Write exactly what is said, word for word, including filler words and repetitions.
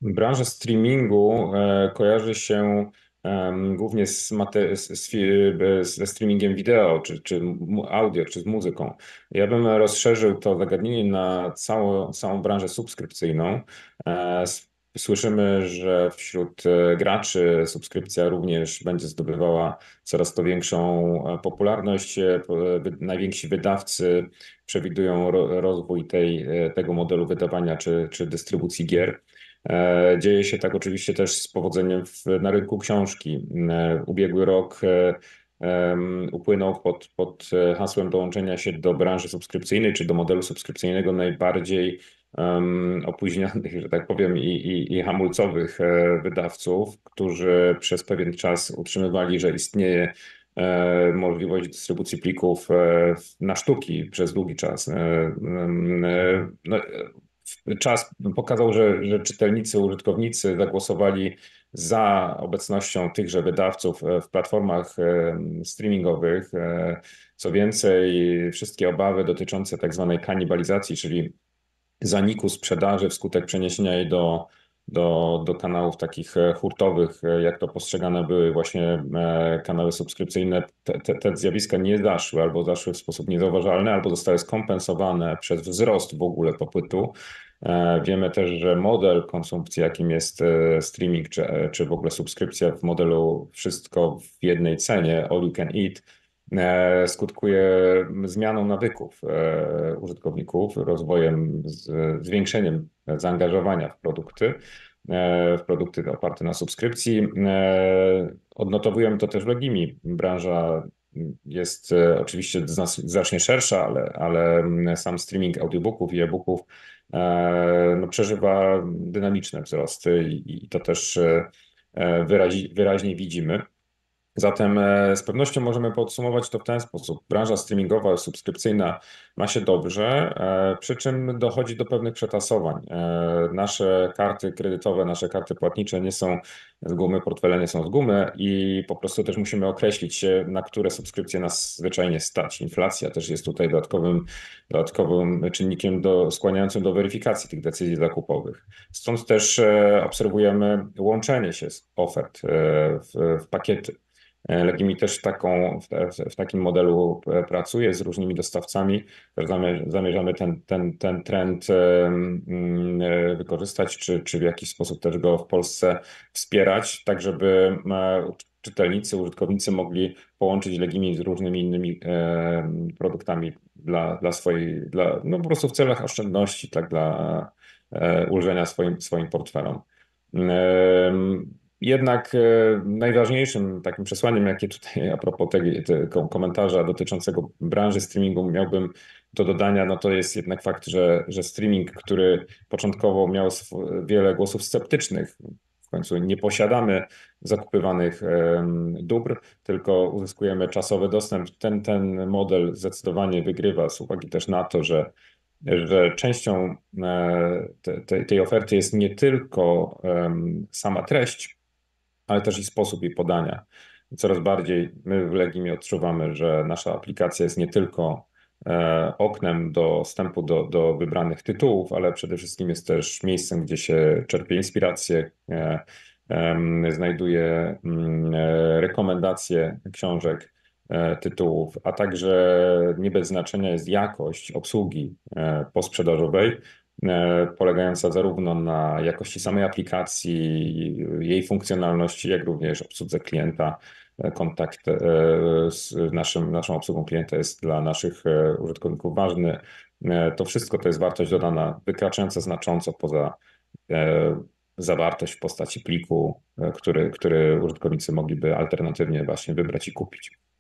Branża streamingu e, kojarzy się em, głównie z mate, z, z, fi- e, ze streamingiem wideo, czy, czy mu- audio, czy z muzyką. Ja bym rozszerzył to zagadnienie na całą, całą branżę subskrypcyjną. E, s- Słyszymy, że wśród e, graczy subskrypcja również będzie zdobywała coraz to większą e, popularność. E, po- wy- Najwięksi wydawcy przewidują ro, rozwój tej, e, tego modelu wydawania czy, czy dystrybucji gier. E, Dzieje się tak oczywiście też z powodzeniem w, na rynku książki. E, Ubiegły rok e, em, upłynął pod, pod e, hasłem dołączenia się do branży subskrypcyjnej, czy do modelu subskrypcyjnego najbardziej em, opóźnionych, że tak powiem, i, i, i hamulcowych e, wydawców, którzy przez pewien czas utrzymywali, że istnieje e, możliwość dystrybucji plików e, na sztuki przez długi czas. E, em, e, No, czas pokazał, że, że czytelnicy, użytkownicy zagłosowali za obecnością tychże wydawców e, w platformach e, streamingowych. E, Co więcej, wszystkie obawy dotyczące tak zwanej kanibalizacji, czyli zaniku sprzedaży wskutek przeniesienia jej do, do, do kanałów takich e, hurtowych, e, jak to postrzegane były właśnie e, kanały subskrypcyjne, te, te, te zjawiska nie zaszły albo zaszły w sposób niezauważalny, albo zostały skompensowane przez wzrost w ogóle popytu. E, Wiemy też, że model konsumpcji, jakim jest e, streaming, czy, e, czy w ogóle subskrypcja w modelu wszystko w jednej cenie, all you can eat, e, skutkuje zmianą nawyków e, użytkowników, rozwojem, z, zwiększeniem zaangażowania w produkty, e, w produkty oparte na subskrypcji. E, Odnotowujemy to też w Legimi. Branża jest e, oczywiście znas- znacznie szersza, ale, ale sam streaming audiobooków i e-booków e, no, przeżywa dynamiczne wzrosty i, i to też e, e, wyrazi, wyraźnie widzimy. Zatem e, z pewnością możemy podsumować to w ten sposób. Branża streamingowa, subskrypcyjna ma się dobrze, e, przy czym dochodzi do pewnych przetasowań. E, Nasze karty kredytowe, nasze karty płatnicze nie są z gumy, portfele nie są z gumy i po prostu też musimy określić się, na które subskrypcje nas zwyczajnie stać. Inflacja też jest tutaj dodatkowym, dodatkowym czynnikiem do, skłaniającym do weryfikacji tych decyzji zakupowych. Stąd też e, obserwujemy łączenie się z ofert e, w, w pakiety. Legimi też taką, w, w takim modelu e, pracuje z różnymi dostawcami. Też zamie- zamierzamy ten, ten, ten trend e, mm, e, wykorzystać, czy, czy w jakiś sposób też go w Polsce wspierać, tak żeby e, czytelnicy, użytkownicy mogli połączyć Legimi z różnymi innymi e, produktami dla, dla swojej, dla, no po prostu w celach oszczędności, tak dla e, ulżenia swoim, swoim portfelom. Em, Jednak e, najważniejszym takim przesłaniem, jakie tutaj a propos tego, tego komentarza dotyczącego branży streamingu miałbym do dodania, no to jest jednak fakt, że, że streaming, który początkowo miał sw- wiele głosów sceptycznych, w końcu nie posiadamy zakupywanych em, dóbr, tylko uzyskujemy czasowy dostęp. Ten, ten model zdecydowanie wygrywa z uwagi też na to, że że częścią e, te, te, tej oferty jest nie tylko em, sama treść, ale też i sposób jej podania. Coraz bardziej my w Legimie odczuwamy, że nasza aplikacja jest nie tylko e, oknem dostępu do, do wybranych tytułów, ale przede wszystkim jest też miejscem, gdzie się czerpie inspirację, e, em, znajduje mm, e, rekomendacje książek, e, tytułów, a także nie bez znaczenia jest jakość obsługi e, posprzedażowej, e, polegająca zarówno na jakości samej aplikacji, jej funkcjonalności, jak również obsłudze klienta. E, Kontakt e, z naszym, naszą obsługą klienta jest dla naszych e, użytkowników ważny. E, To wszystko to jest wartość dodana, wykraczająca znacząco poza e, zawartość w postaci pliku, e, który, który użytkownicy mogliby alternatywnie właśnie wybrać i kupić.